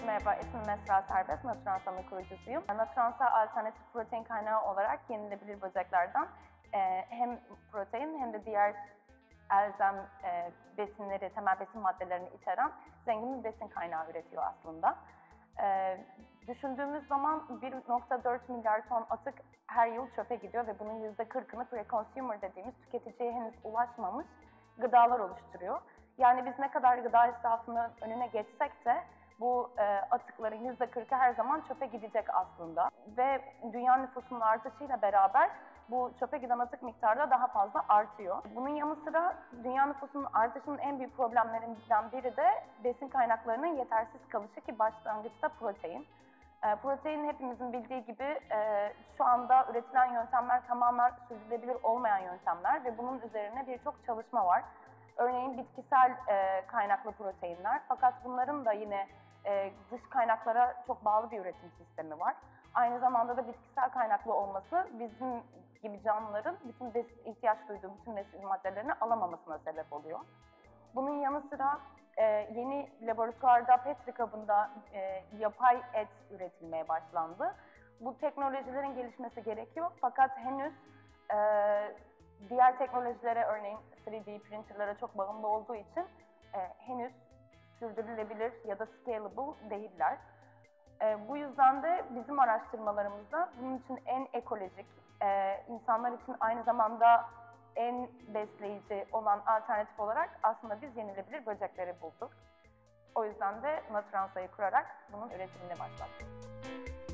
Merhaba, ismim Mesra Serbest, Naturansa'nın kurucusuyum. Naturansa alternatif protein kaynağı olarak yenilebilir böceklerden hem protein hem de diğer elzem besinleri, temel besin maddelerini içeren zengin bir besin kaynağı üretiyor aslında. Düşündüğümüz zaman 1,4 milyar ton atık her yıl çöpe gidiyor ve bunun %40'ını pre-consumer dediğimiz tüketiciye henüz ulaşmamış gıdalar oluşturuyor. Yani biz ne kadar gıda israfının önüne geçsek de bu atıkların %40'ı her zaman çöpe gidecek aslında. Ve dünya nüfusunun artışıyla beraber bu çöpe giden atık miktarı da daha fazla artıyor. Bunun yanı sıra dünya nüfusunun artışının en büyük problemlerinden biri de besin kaynaklarının yetersiz kalışı ki başlangıçta protein. Protein hepimizin bildiği gibi şu anda üretilen yöntemler tamamen sürdürülebilir olmayan yöntemler ve bunun üzerine birçok çalışma var. Örneğin bitkisel kaynaklı proteinler, fakat bunların da yine dış kaynaklara çok bağlı bir üretim sistemi var. Aynı zamanda da bitkisel kaynaklı olması bizim gibi canlıların bütün ihtiyaç duyduğu bütün besin maddelerini alamamasına sebep oluyor. Bunun yanı sıra yeni laboratuvarda Petri kabında yapay et üretilmeye başlandı. Bu teknolojilerin gelişmesi gerekiyor fakat henüz diğer teknolojilere, örneğin 3D printerlara çok bağımlı olduğu için henüz sürdürülebilir ya da scalable değiller. Bu yüzden de bizim araştırmalarımızda bunun için en ekolojik, insanlar için aynı zamanda en besleyici olan alternatif olarak aslında biz yenilebilir böcekleri bulduk. O yüzden de Naturansa'yı kurarak bunun üretimine başladık.